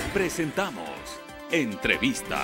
Presentamos Entrevista.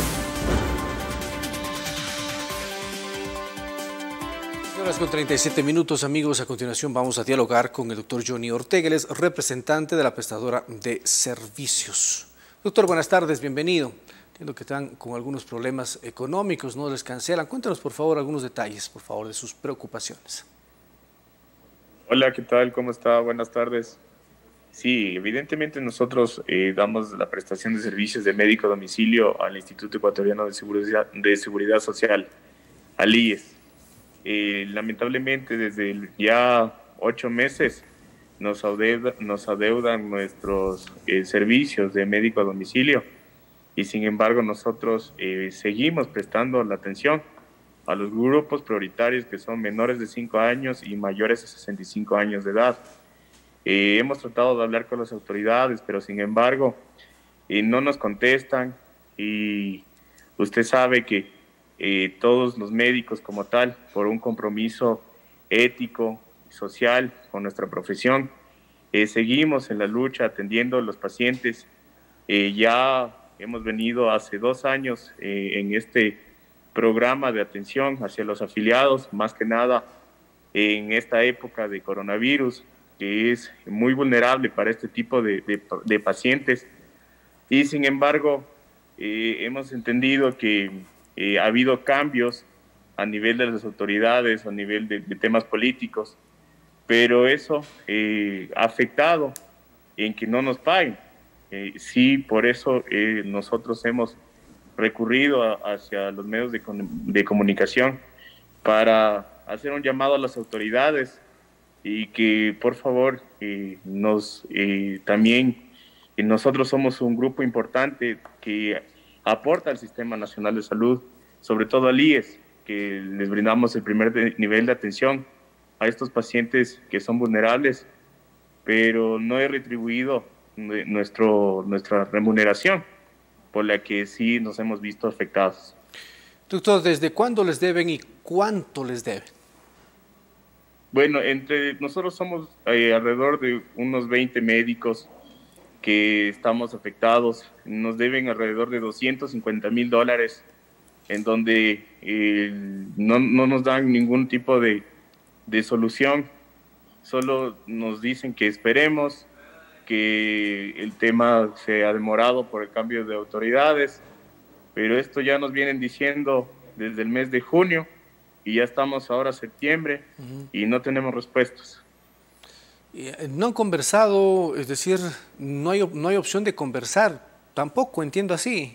Horas con 37 minutos, amigos. A continuación vamos a dialogar con el doctor Johnny Ortega, él es representante de la prestadora de servicios. Doctor, buenas tardes, bienvenido. Entiendo que están con algunos problemas económicos, no les cancelan. Cuéntanos, por favor, algunos detalles, por favor, de sus preocupaciones. Hola, ¿qué tal? ¿Cómo está? Buenas tardes. Sí, evidentemente nosotros damos la prestación de servicios de médico a domicilio al Instituto Ecuatoriano de Seguridad Social, al IES. Lamentablemente, desde ya 8 meses nos adeudan nuestros servicios de médico a domicilio y sin embargo nosotros seguimos prestando la atención a los grupos prioritarios que son menores de 5 años y mayores de 65 años de edad. Hemos tratado de hablar con las autoridades, pero sin embargo no nos contestan y usted sabe que todos los médicos como tal, por un compromiso ético y social con nuestra profesión, seguimos en la lucha atendiendo a los pacientes. Ya hemos venido hace 2 años en este programa de atención hacia los afiliados, más que nada en esta época de coronavirus, que es muy vulnerable para este tipo de pacientes. Y sin embargo, hemos entendido que ha habido cambios a nivel de las autoridades, a nivel de temas políticos, pero eso ha afectado en que no nos paguen. Sí, por eso nosotros hemos recurrido hacia los medios de comunicación para hacer un llamado a las autoridades y que por favor también nosotros somos un grupo importante que aporta al Sistema Nacional de Salud, sobre todo al IES, que les brindamos el primer nivel de atención a estos pacientes que son vulnerables, pero no he retribuido nuestra remuneración, por la que sí nos hemos visto afectados. Doctor, ¿desde cuándo les deben y cuánto les deben? Bueno, entre nosotros somos alrededor de unos 20 médicos que estamos afectados. Nos deben alrededor de $250,000, en donde no nos dan ningún tipo de solución. Solo nos dicen que esperemos, que el tema se ha demorado por el cambio de autoridades, pero esto ya nos vienen diciendo desde el mes de junio y ya estamos ahora en septiembre y no tenemos respuestas. No han conversado, es decir, no hay opción de conversar, tampoco, entiendo así.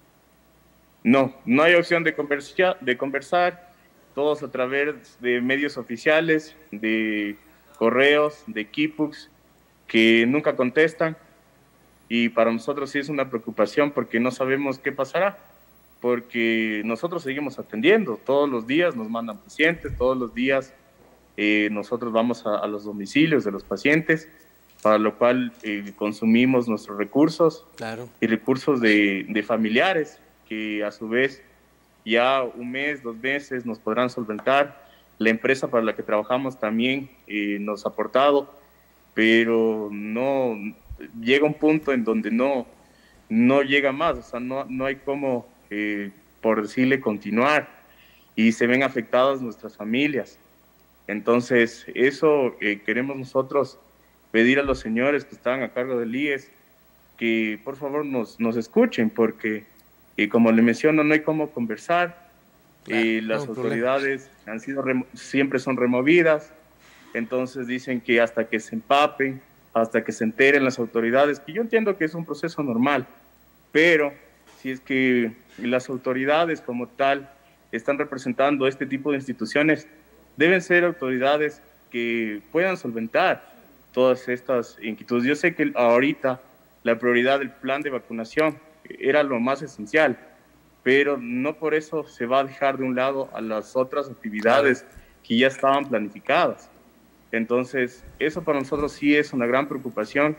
No hay opción de conversar, todos a través de medios oficiales, de correos, de Kipux, que nunca contestan, y para nosotros sí es una preocupación porque no sabemos qué pasará, porque nosotros seguimos atendiendo, todos los días nos mandan pacientes, todos los días nosotros vamos a los domicilios de los pacientes, para lo cual consumimos nuestros recursos. Claro. Y recursos de familiares, que a su vez ya 1 mes, 2 meses nos podrán solventar. La empresa para la que trabajamos también nos ha aportado, pero no llega un punto en donde no llega más, o sea, no hay cómo, por decirle, continuar, y se ven afectadas nuestras familias. Entonces, eso queremos nosotros pedir a los señores que están a cargo del IES que por favor nos escuchen, porque como le menciono, no hay cómo conversar. Las autoridades siempre son removidas. Entonces dicen que hasta que se empapen, hasta que se enteren las autoridades, que yo entiendo que es un proceso normal, pero si es que las autoridades como tal están representando este tipo de instituciones, deben ser autoridades que puedan solventar todas estas inquietudes. Yo sé que ahorita la prioridad del plan de vacunación era lo más esencial, pero no por eso se va a dejar de un lado a las otras actividades que ya estaban planificadas. Entonces, eso para nosotros sí es una gran preocupación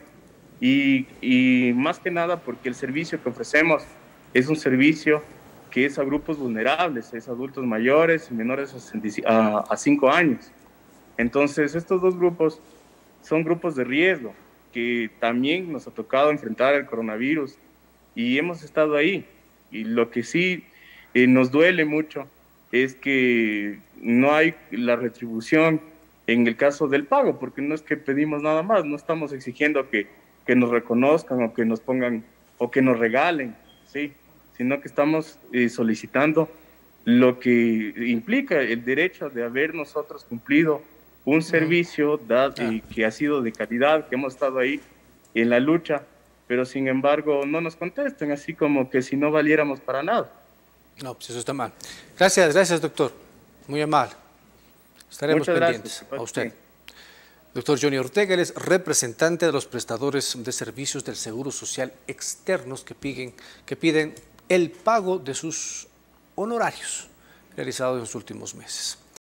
y más que nada porque el servicio que ofrecemos es un servicio que es a grupos vulnerables, es adultos mayores y menores a 5 años. Entonces, estos dos grupos son grupos de riesgo que también nos ha tocado enfrentar el coronavirus y hemos estado ahí. Y lo que sí nos duele mucho es que no hay la retribución en el caso del pago, porque no es que pedimos nada más, no estamos exigiendo que nos reconozcan o que nos pongan o que nos regalen, ¿sí? Sino que estamos solicitando lo que implica el derecho de haber nosotros cumplido un servicio que ha sido de calidad, que hemos estado ahí en la lucha, pero sin embargo no nos contestan, así como que si no valiéramos para nada. No, pues eso está mal. Gracias, doctor. Muy amable. Estaremos pendientes. A usted. Doctor Johnny Ortega, él es representante de los prestadores de servicios del Seguro Social externos que piden el pago de sus honorarios realizados en los últimos meses.